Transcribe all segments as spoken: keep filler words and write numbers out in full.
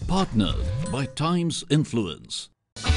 Partnered by Times Influence.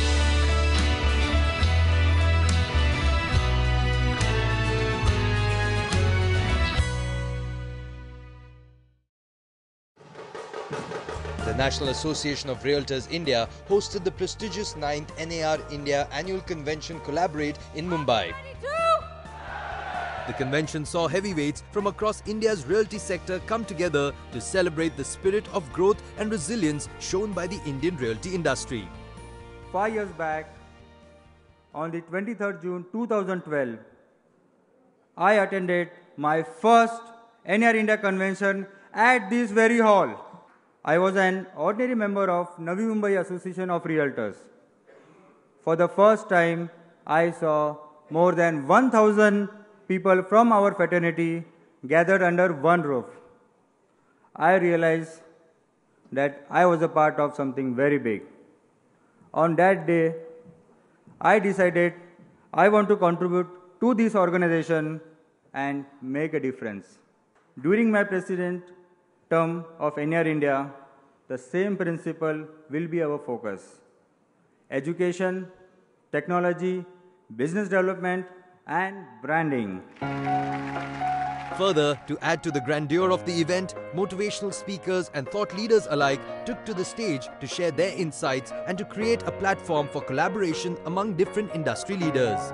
The National Association of Realtors India hosted the prestigious ninth N A R India Annual Convention Collaborate in Mumbai. The convention saw heavyweights from across India's realty sector come together to celebrate the spirit of growth and resilience shown by the Indian realty industry. Five years back, on the twenty-third of June two thousand twelve, I attended my first N A R India convention at this very hall. I was an ordinary member of Navi Mumbai Association of Realtors. For the first time, I saw more than one thousand people from our fraternity gathered under one roof. I realized that I was a part of something very big. On that day, I decided I want to contribute to this organization and make a difference. During my president term of N A R India, the same principle will be our focus. Education, technology, business development, and branding. Further, to add to the grandeur of the event, motivational speakers and thought leaders alike took to the stage to share their insights and to create a platform for collaboration among different industry leaders.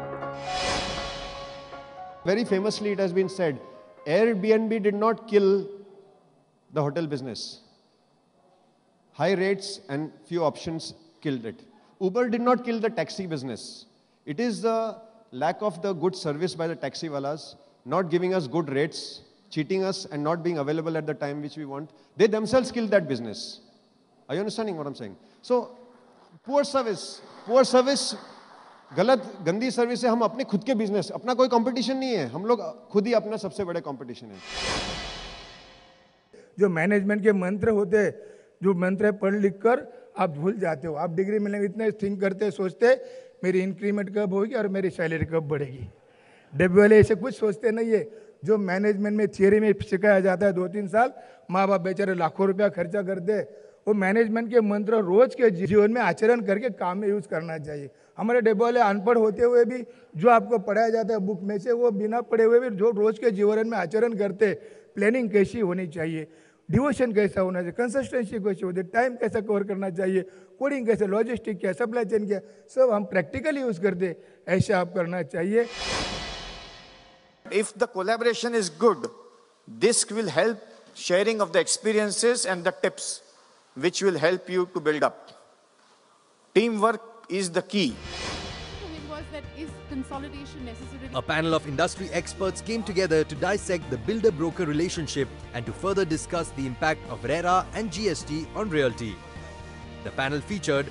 Very famously, it has been said, Airbnb did not kill the hotel business. High rates and few options killed it. Uber did not kill the taxi business. It is the lack of the good service by the taxi walas, not giving us good rates, cheating us and not being available at the time which we want. They themselves killed that business. Are you understanding what I'm saying? So, poor service, poor service, गलत गंदी service से हम अपने खुद के business, अपना कोई competition नहीं है, हम लोग खुद ही अपना सबसे बड़े कंपटीशन है. जो मैनेजमेंट के मंत्र होते हैं, जो मंत्र पढ़ लिख कर आप भूल जाते हो. आप डिग्री मिलने इतने थिंक करते सोचते मेरी इंक्रीमेंट कब होगी और मेरी सैलरी कब बढ़ेगी. डब्ल्यू वाले ऐसे कुछ सोचते नहीं है. जो मैनेजमेंट में थियरी में सिखाया जाता है दो तीन साल, माँ बाप बेचारे लाखों रुपया खर्चा करते, वो मैनेजमेंट के मंत्र रोज के जीवन में आचरण करके काम में यूज करना चाहिए. हमारे डब्ल्यू वाले अनपढ़ होते हुए भी जो आपको पढ़ाया जाता है बुक में से, वो बिना पढ़े हुए भी जो रोज के जीवन में आचरण करते, प्लानिंग कैसी होनी चाहिए, डिवोशन कैसा होना चाहिए, कंसिस्टेंसी कैसी होती है, टाइम कैसा कवर करना चाहिए, कोडिंग कैसे, लॉजिस्टिक क्या, सप्लाई चेन क्या, सब हम प्रैक्टिकली यूज करते, ऐसा आप करना चाहिए. If the collaboration is good, this will help sharing of the experiences and the tips, which will help you to build up. Teamwork is the key. A panel of industry experts came together to dissect the builder-broker relationship and to further discuss the impact of RERA and G S T on realty. The panel featured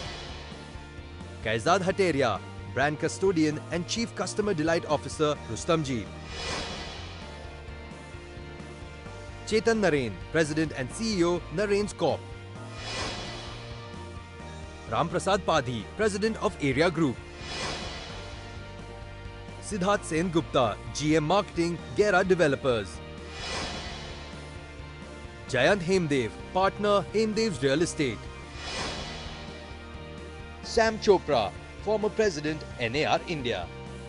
Kaizad Hateria, Brand Custodian and Chief Customer Delight Officer Rustomjee. Chetan Narain, President and C E O Narain's Corp. Ramprasad Padhi, President of Area Group. Siddharth Gupta, G M Marketing, Gera Developers. Jayant Hemdev, Partner, Hemdev's Real Estate. Sam Chopra, former President, N A R India.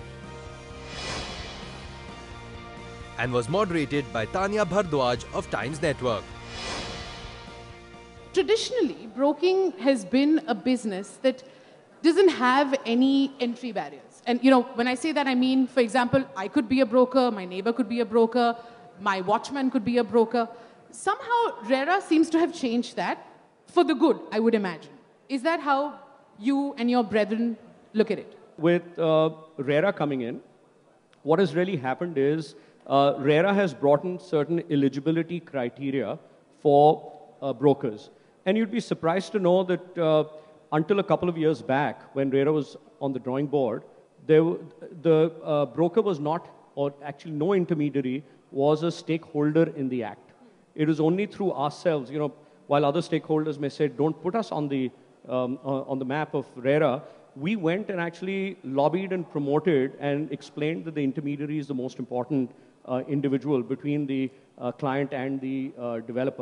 And was moderated by Taneia Bharadwaj of Times Network. Traditionally, broking has been a business that doesn't have any entry barriers. And, you know, when I say that, I mean, for example, I could be a broker, my neighbor could be a broker, my watchman could be a broker. Somehow, RERA seems to have changed that for the good, I would imagine. Is that how you and your brethren look at it? With uh, RERA coming in, what has really happened is uh, RERA has brought in certain eligibility criteria for uh, brokers. And you'd be surprised to know that uh, until a couple of years back, when RERA was on the drawing board, there, the uh, broker was not, or actually no intermediary, was a stakeholder in the act. It was only through ourselves, you know, while other stakeholders may say, don't put us on the, um, uh, on the map of RERA, we went and actually lobbied and promoted and explained that the intermediary is the most important uh, individual between the uh, client and the uh, developer.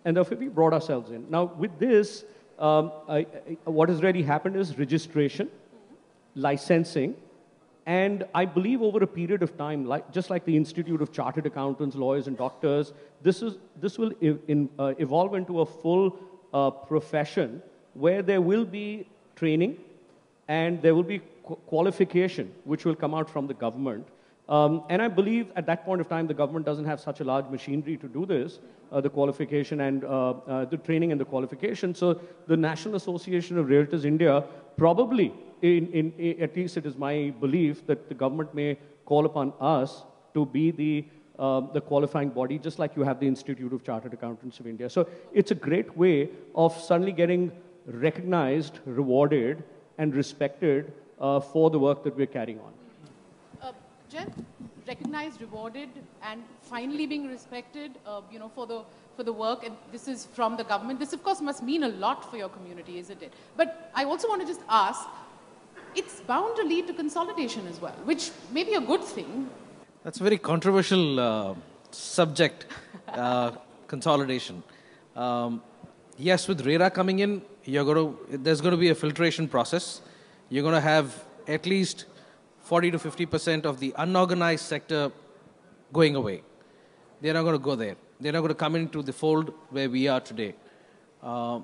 And therefore, we brought ourselves in. Now, with this, um, I, I, what has really happened is registration, licensing, and I believe over a period of time, like, just like the Institute of Chartered Accountants, Lawyers, and Doctors, this, is, this will ev in, uh, evolve into a full uh, profession where there will be training and there will be qu qualification, which will come out from the government. Um, and I believe at that point of time, the government doesn't have such a large machinery to do this, uh, the qualification and uh, uh, the training and the qualification. So the National Association of Realtors India probably, in, in, in, at least it is my belief, that the government may call upon us to be the, uh, the qualifying body, just like you have the Institute of Chartered Accountants of India. So it's a great way of suddenly getting recognized, rewarded, and respected uh, for the work that we're carrying on. Uh, Jen, recognized, rewarded, and finally being respected, uh, you know, for the for the work, and this is from the government. This, of course, must mean a lot for your community, isn't it? But I also want to just ask, it's bound to lead to consolidation as well, which may be a good thing. That's a very controversial uh, subject, uh, consolidation. Um, yes, with RERA coming in, you're going to, there's going to be a filtration process. You're going to have at least forty to fifty percent of the unorganized sector going away. They're not going to go there. They're not going to come into the fold where we are today. Uh,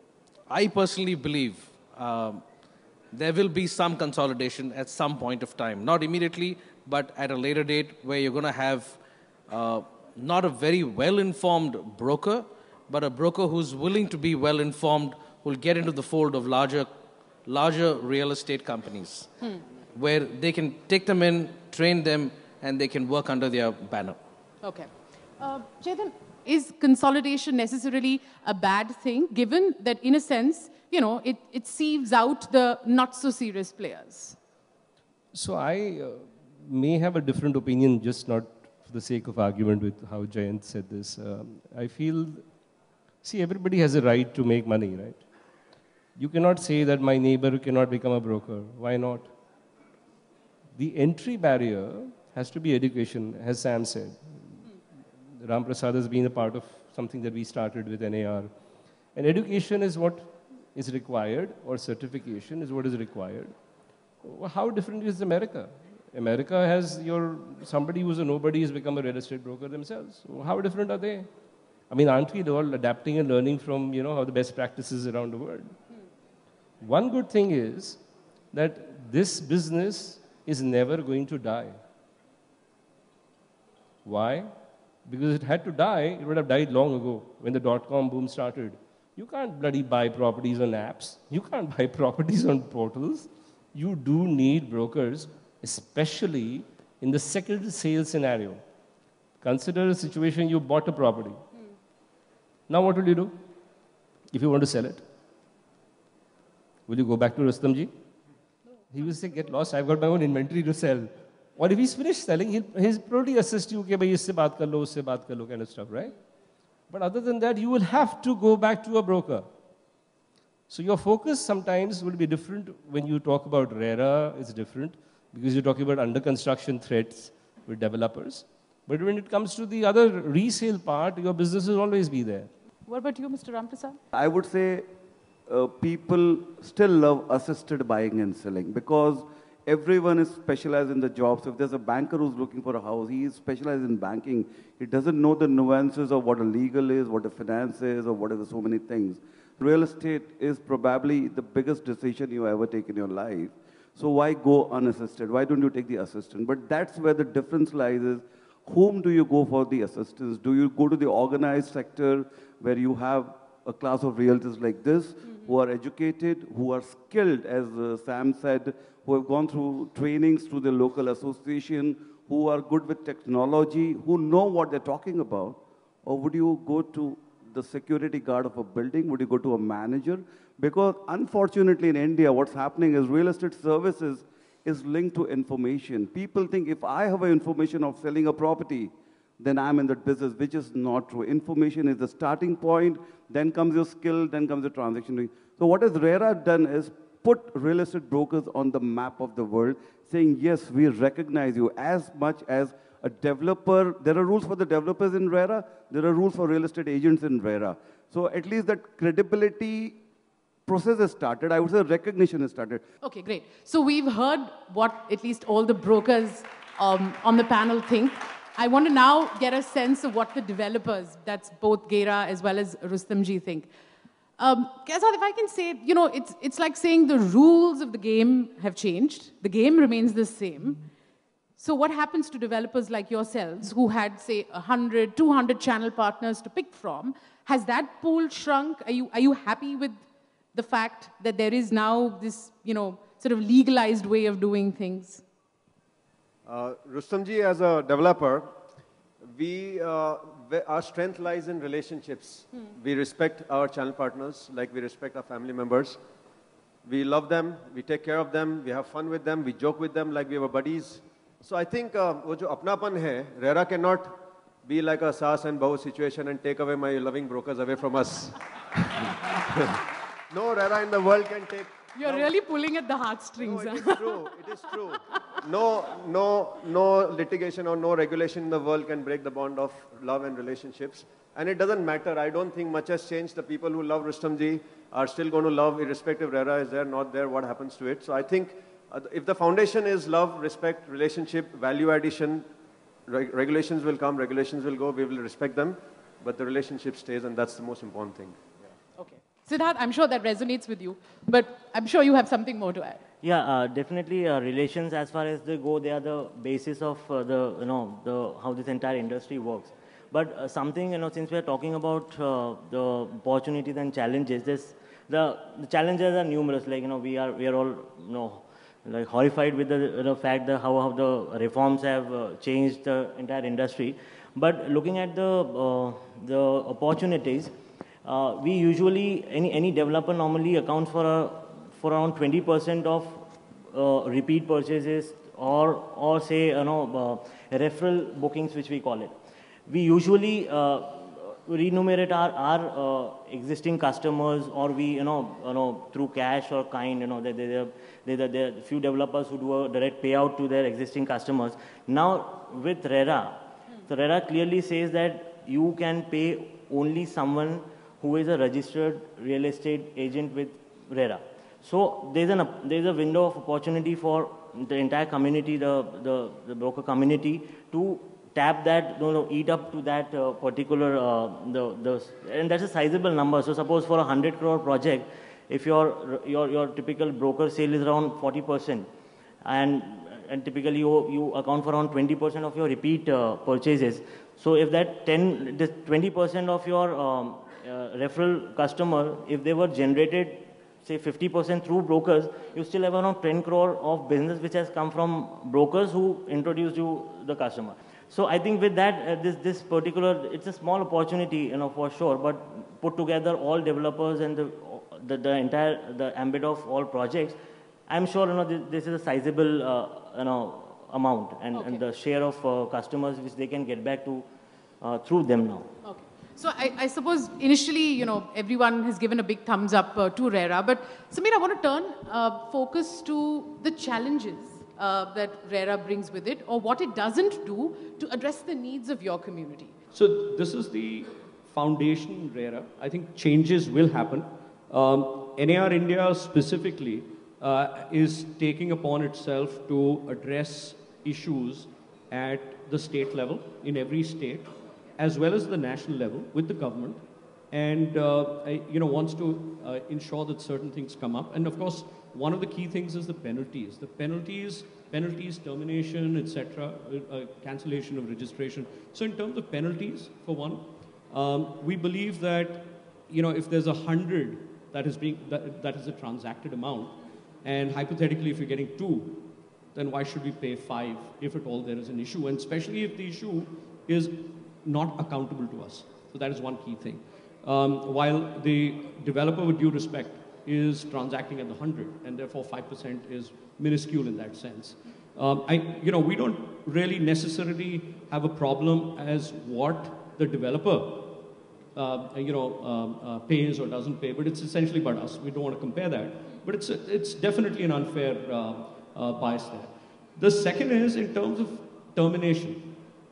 I personally believe uh, there will be some consolidation at some point of time. Not immediately, but at a later date where you're going to have uh, not a very well-informed broker, but a broker who's willing to be well-informed, who'll get into the fold of larger, larger real estate companies, hmm. where they can take them in, train them, and they can work under their banner. Okay. Uh, Chetan, is consolidation necessarily a bad thing, given that, in a sense, you know, it, it sieves out the not-so-serious players? So I uh, may have a different opinion, just not for the sake of argument with how Jayant said this. Um, I feel, see, everybody has a right to make money, right? You cannot say that my neighbor cannot become a broker. Why not? The entry barrier has to be education, as Sam said. Ramprasad has been a part of something that we started with N A R. And education is what is required, or certification is what is required. How different is America? America has your, somebody who's a nobody has become a real estate broker themselves. How different are they? I mean, aren't we all adapting and learning from, you know, how the best practices around the world? Hmm. One good thing is that this business is never going to die. Why? Because it had to die, it would have died long ago when the dot-com boom started. You can't bloody buy properties on apps. You can't buy properties on portals. You do need brokers, especially in the second sale scenario. Consider a situation you bought a property. Hmm. Now what will you do if you want to sell it? Will you go back to Rustomjee? No. He will say, get lost, I've got my own inventory to sell. Or if he's finished selling, he'll, he'll probably assist you, okay, bhai, isse baat kar lo, usse baat kar lo, kind of stuff, right? But other than that, you will have to go back to a broker. So your focus sometimes will be different. When you talk about RERA, it's different because you're talking about under construction threats with developers. But when it comes to the other resale part, your business will always be there. What about you, Mister Ramprasad? I would say uh, people still love assisted buying and selling because everyone is specialized in the job. So if there's a banker who's looking for a house, he is specialized in banking. He doesn't know the nuances of what a legal is, what a finance is, or whatever, so many things. Real estate is probably the biggest decision you ever take in your life. So why go unassisted? Why don't you take the assistant? But that's where the difference lies is, whom do you go for the assistance? Do you go to the organized sector where you have a class of realtors like this, mm-hmm. who are educated, who are skilled, as uh, Sam said, who have gone through trainings through the local association, who are good with technology, who know what they're talking about? Or would you go to the security guard of a building? Would you go to a manager? Because unfortunately in India, what's happening is real estate services is linked to information. People think if I have information of selling a property, then I'm in that business, which is not true. Information is the starting point, then comes your skill, then comes the transaction. So what has RERA done is put real estate brokers on the map of the world, saying, yes, we recognize you as much as A developer, there are rules for the developers in RERA, there are rules for real estate agents in RERA. So at least that credibility process has started. I would say recognition has started. Okay, great. So we've heard what at least all the brokers um, on the panel think. I want to now get a sense of what the developers, that's both Gera as well as Rustomjee, think. Um, Kaizad, if I can say, you know, it's, it's like saying the rules of the game have changed. The game remains the same. So what happens to developers like yourselves who had, say, one hundred, two hundred channel partners to pick from? Has that pool shrunk? Are you, are you happy with the fact that there is now this, you know, sort of legalized way of doing things? Uh, Rustomjee, as a developer, we, uh, our strength lies in relationships. Hmm. We respect our channel partners like we respect our family members. We love them, we take care of them, we have fun with them, we joke with them like we were buddies. So I think uh, wo jo apnapan hai, RERA cannot be like a saas and bahu situation and take away my loving brokers away from us. No RERA in the world can take... You're no, really pulling at the heartstrings. No, it is true. It is true. No, no, no litigation or no regulation in the world can break the bond of love and relationships. And it doesn't matter. I don't think much has changed. The people who love Rustomjee are still going to love, irrespective RERA is there, not there, what happens to it. So I think uh, if the foundation is love, respect, relationship, value addition, reg regulations will come, regulations will go, we will respect them, but the relationship stays, and that's the most important thing. Okay. Siddharth, I'm sure that resonates with you, but I'm sure you have something more to add. Yeah, uh, definitely uh, relations as far as they go, they are the basis of uh, the, you know, the, how this entire industry works. But uh, something, you know, since we are talking about uh, the opportunities and challenges, this, the, the challenges are numerous. Like, you know, we are, we are all, you know, like horrified with the, the fact that how, how the reforms have uh, changed the entire industry. But looking at the, uh, the opportunities, Uh, we usually, any, any developer normally accounts for, a, for around twenty percent of uh, repeat purchases or, or say, you know, uh, referral bookings, which we call it. We usually uh, remunerate our, our uh, existing customers, or we, you know, you know, through cash or kind, you know, there, there, there, there are few developers who do a direct payout to their existing customers. Now, with RERA, so RERA clearly says that you can pay only someone who is a registered real estate agent with RERA. So there's, an, there's a window of opportunity for the entire community, the, the, the broker community, to tap that, you know, eat up to that uh, particular, uh, the, the, and that's a sizable number. So suppose for a one hundred crore project, if your, your, your typical broker sale is around forty percent, and, and typically you, you account for around twenty percent of your repeat uh, purchases. So if that ten, twenty percent of your um, Uh, referral customer, if they were generated, say fifty percent through brokers, you still have around ten crore of business which has come from brokers who introduced you the customer. So I think with that, uh, this, this particular, it's a small opportunity, you know, for sure, but put together all developers and the, the, the entire, the ambit of all projects, I'm sure, you know, this, this is a sizable, uh, you know, amount, and, okay. and the share of uh, customers which they can get back to uh, through them now. Okay. So I, I suppose initially, you know, everyone has given a big thumbs up uh, to RERA, but Samir, I want to turn uh, focus to the challenges uh, that RERA brings with it, or what it doesn't do to address the needs of your community. So this is the foundation RERA. I think changes will happen. Um, N A R India specifically uh, is taking upon itself to address issues at the state level, in every state, as well as the national level with the government, and uh, I, you know, wants to uh, ensure that certain things come up. And of course, one of the key things is the penalties. The penalties, penalties, termination, et cetera, uh, cancellation of registration. So in terms of penalties, for one, um, we believe that, you know, if there's a hundred that is being that, that is a transacted amount, and hypothetically, if you're getting two, then why should we pay five if at all there is an issue, and especially if the issue is not accountable to us. So that is one key thing. Um, while the developer, with due respect, is transacting at the hundred, and therefore five percent is minuscule in that sense. Um, I, you know, we don't really necessarily have a problem as what the developer, uh, you know, um, uh, pays or doesn't pay, but it's essentially about us. We don't want to compare that, but it's a, it's definitely an unfair uh, uh, bias there. The second is in terms of termination.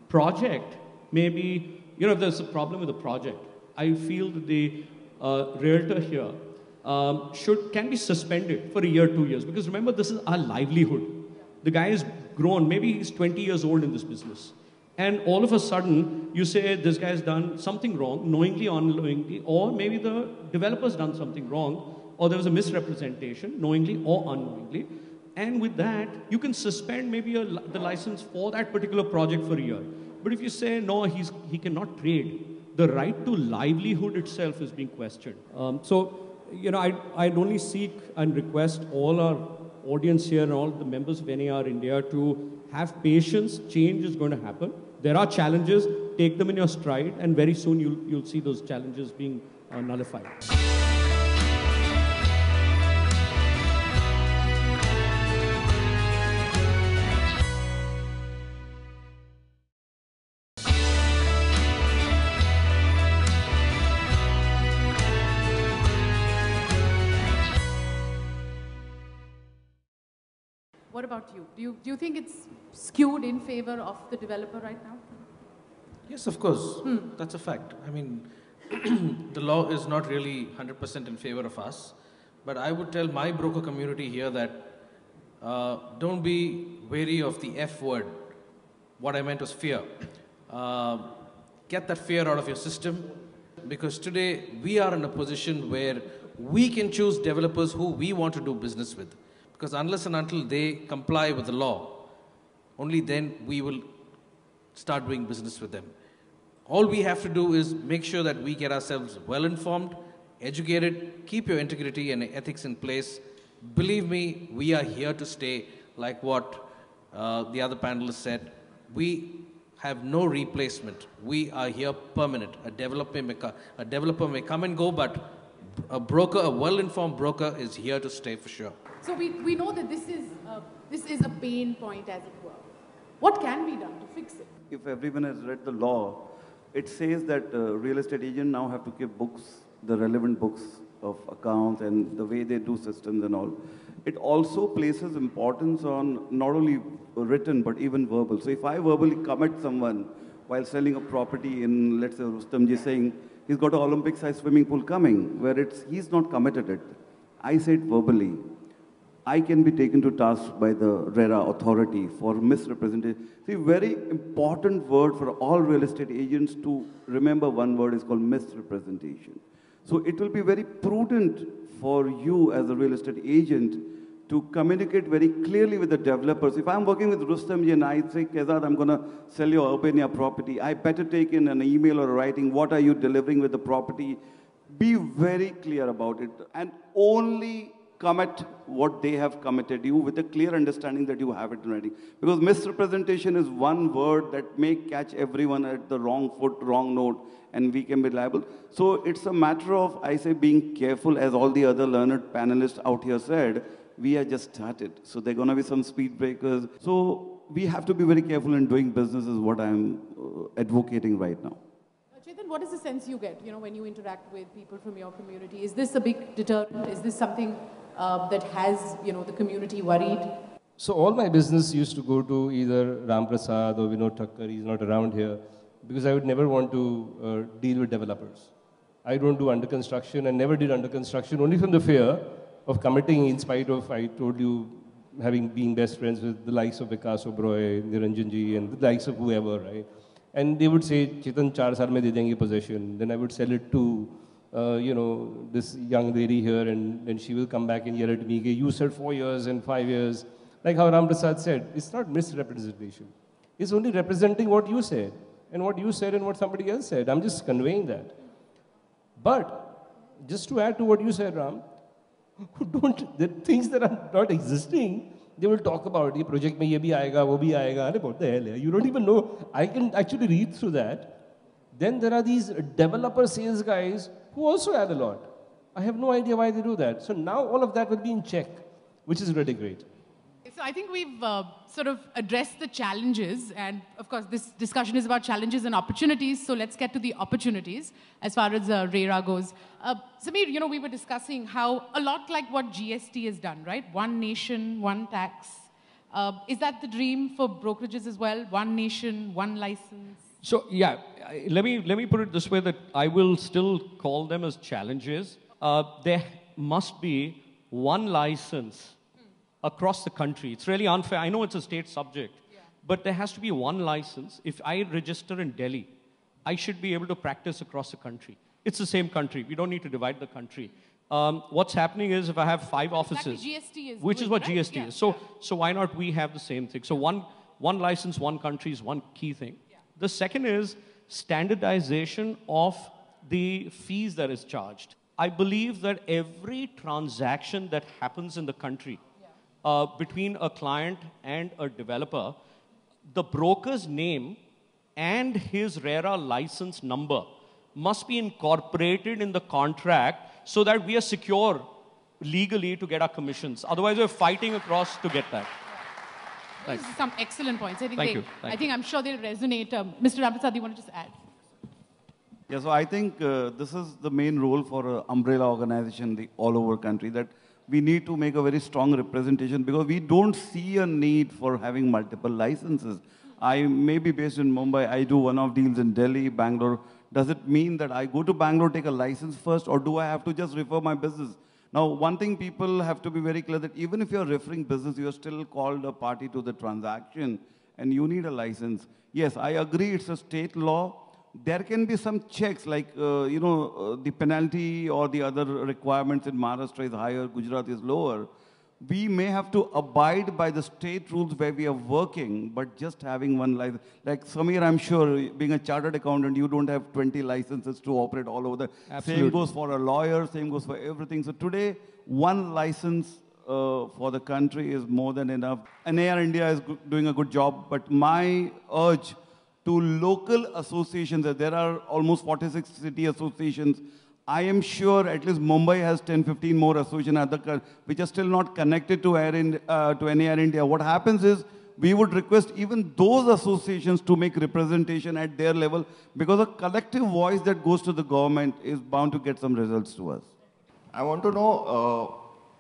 project maybe, you know, if there's a problem with the project, I feel that the uh, realtor here um, should, can be suspended for a year, two years. Because remember, this is our livelihood. The guy is grown, maybe he's twenty years old in this business. And all of a sudden, you say this guy has done something wrong, knowingly or unknowingly, or maybe the developer's done something wrong, or there was a misrepresentation, knowingly or unknowingly. And with that, you can suspend maybe a, the license for that particular project for a year. But if you say, no, he's, he cannot trade, the right to livelihood itself is being questioned. Um, so, you know, I, I'd only seek and request all our audience here and all the members of N A R India to have patience. Change is going to happen. There are challenges. Take them in your stride, and very soon you'll, you'll see those challenges being uh, nullified. What about you? Do you, do you think it's skewed in favor of the developer right now? Yes, of course. Hmm. That's a fact. I mean, the law is not really one hundred percent in favor of us. But I would tell my broker community here that uh, don't be wary of the F word. What I meant was fear. Uh, get that fear out of your system, because today we are in a position where we can choose developers who we want to do business with. Because unless and until they comply with the law, only then we will start doing business with them. All we have to do is make sure that we get ourselves well informed, educated, keep your integrity and ethics in place. Believe me, we are here to stay, like what uh, the other panelists said. We have no replacement. We are here permanent. A developer may, a developer may come and go, but a broker, a well-informed broker is here to stay for sure. So we, we know that this is, uh, this is a pain point, as it were. What can be done to fix it? If everyone has read the law, it says that uh, real estate agents now have to keep books, the relevant books of accounts and the way they do systems and all. It also places importance on not only written but even verbal. So if I verbally commit someone while selling a property in, let's say, Rustomjee saying he's got an Olympic-sized swimming pool coming, where it's he's not committed it. I say it verbally. I can be taken to task by the RERA authority for misrepresentation. See, very important word for all real estate agents to remember one word is called misrepresentation. So it will be very prudent for you as a real estate agent to communicate very clearly with the developers. If I'm working with Rustomjee and I say, Kaizad, I'm going to sell your Urbania property, I better take in an email or writing, what are you delivering with the property? Be very clear about it, and only commit what they have committed you with a clear understanding that you have it in writing. Because misrepresentation is one word that may catch everyone at the wrong foot, wrong note, and we can be liable. So it's a matter of, I say, being careful, as all the other learned panelists out here said. We are just started. So there are going to be some speed breakers. So we have to be very careful in doing business is what I'm uh, advocating right now. Chetan, what is the sense you get, you know, when you interact with people from your community? Is this a big deterrent? Is this something uh, that has, you know, the community worried? So all my business used to go to either Ramprasad or Vinod Thakkar, he's not around here, because I would never want to uh, deal with developers. I don't do under construction and never did under construction, only from the fear of committing, in spite of, I told you, having been best friends with the likes of Vikas Oberoi, Niranjanji, and the likes of whoever, right? And they would say, Chetan, char saal mein de denge possession. Then I would sell it to, uh, you know, this young lady here, and then she will come back and yell at me, you said four years and five years. Like how Ramprasad said, it's not misrepresentation. It's only representing what you said, and what you said and what somebody else said. I'm just conveying that. But, just to add to what you said, Ram, who don't, the things that are not existing, they will talk about, this project mein ye bhi aayega, wo bhi aayega. What the hell? You don't even know. I can actually read through that. Then there are these developer sales guys who also add a lot. I have no idea why they do that. So now all of that will be in check, which is really great. So I think we've uh, sort of addressed the challenges, and of course this discussion is about challenges and opportunities, so let's get to the opportunities as far as uh, RERA goes. Uh, Samir, you know, we were discussing how a lot like what G S T has done, right? One nation, one tax. Uh, is that the dream for brokerages as well? One nation, one license? So, yeah, I- let me, let me put it this way, that I will still call them as challenges. Uh, there must be one license across the country. It's really unfair. I know it's a state subject, yeah. but there has to be one license. If I register in Delhi, I should be able to practice across the country. It's the same country. We don't need to divide the country. Um, what's happening is if I have five offices, Exactly G S T is which doing, is what right? G S T yeah, is. So, yeah. so why not we have the same thing? So one, one license, one country is one key thing. Yeah. The second is standardization of the fees that is charged. I believe that every transaction that happens in the country yeah. uh, between a client and a developer, the broker's name and his RERA license number must be incorporated in the contract so that we are secure legally to get our commissions. Otherwise, we're fighting across to get that. Yeah. These are some excellent points. I think, Thank they, you. Thank I think I'm sure they'll resonate. Um, Mister Ramprasad, you want to just add? Yeah, so I think uh, this is the main role for an umbrella organization the all over country, that we need to make a very strong representation because we don't see a need for having multiple licenses. I may be based in Mumbai, I do one-off deals in Delhi, Bangalore. Does it mean that I go to Bangalore, take a license first, or do I have to just refer my business? Now, one thing people have to be very clear that even if you're referring business, you're still called a party to the transaction, and you need a license. Yes, I agree, it's a state law. There can be some checks, like, uh, you know, uh, the penalty or the other requirements in Maharashtra is higher, Gujarat is lower. We may have to abide by the state rules where we are working, but just having one license. Like Samir, I'm sure, being a chartered accountant, you don't have twenty licenses to operate all over the... Absolutely. Same goes for a lawyer, same goes for everything. So today, one license uh, for the country is more than enough. N A R India is doing a good job, but my urge to local associations, there are almost forty-six city associations. I am sure at least Mumbai has ten, fifteen more associations other which are still not connected to, Air in, uh, to N A R India. What happens is we would request even those associations to make representation at their level because a collective voice that goes to the government is bound to get some results to us. I want to know uh,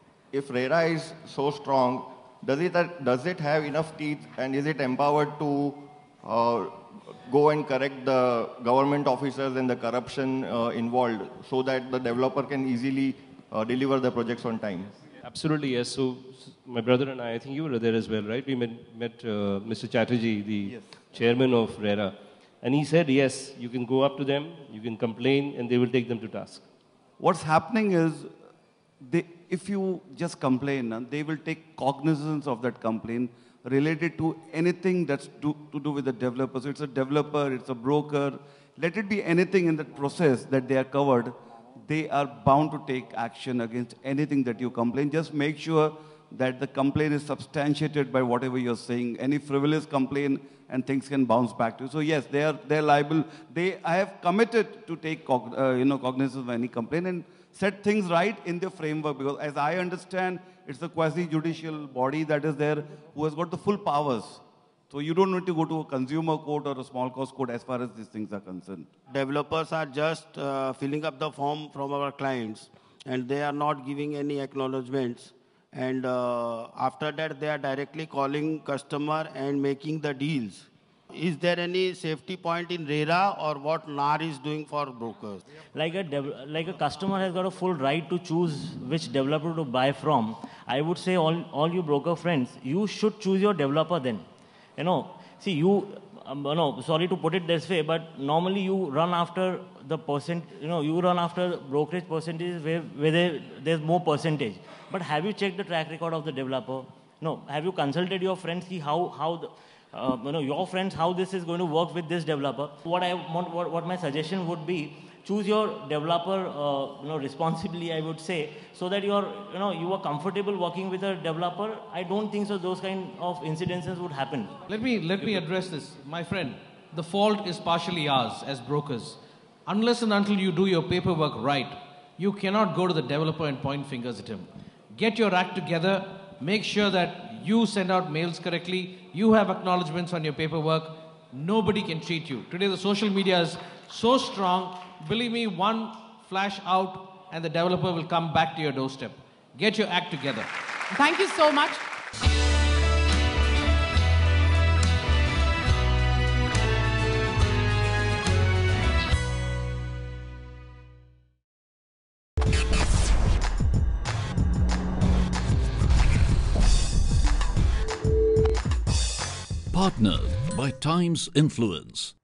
if RERA is so strong, does it, does it have enough teeth and is it empowered to uh, go and correct the government officers and the corruption uh, involved so that the developer can easily uh, deliver the projects on time? Absolutely, yes. So my brother and I, I think you were there as well, right? We met, met uh, Mister Chatterjee, the yes. chairman of RERA. And he said, yes, you can go up to them, you can complain, and they will take them to task. What's happening is, they, if you just complain, they will take cognizance of that complaint related to anything that's to, to do with the developer. So it's a developer, it's a broker. Let it be anything in that process that they are covered. They are bound to take action against anything that you complain. Just make sure that the complaint is substantiated by whatever you're saying. Any frivolous complaint and things can bounce back to you. So yes, they are they're liable. They I have committed to take cog, uh, you know cognizance of any complaint and set things right in the framework, because as I understand, it's a quasi-judicial body that is there who has got the full powers. So you don't need to go to a consumer court or a small cause court as far as these things are concerned. Developers are just uh, filling up the form from our clients and they are not giving any acknowledgements. And uh, after that, they are directly calling customer and making the deals. Is there any safety point in RERA or what N A R is doing for brokers? Like a, like a customer has got a full right to choose which developer to buy from. I would say all, all you broker friends, you should choose your developer then. You know, see you, um, you know, sorry to put it this way, but normally you run after the percent, you know, you run after brokerage percentages where, where there, there's more percentage. But have you checked the track record of the developer? No. Have you consulted your friends, see how, how the, Uh, you know, your friends, how this is going to work with this developer? What I want, what, what my suggestion would be, choose your developer, uh, you know, responsibly, I would say, so that you're, you know, you are comfortable working with a developer. I don't think so those kind of incidences would happen. Let me, let me address this. My friend, the fault is partially ours as brokers. Unless and until you do your paperwork right, you cannot go to the developer and point fingers at him. Get your act together, make sure that you send out mails correctly, you have acknowledgements on your paperwork, nobody can cheat you. Today the social media is so strong, believe me, one flash out and the developer will come back to your doorstep. Get your act together. Thank you so much. Partnered by Times Influence.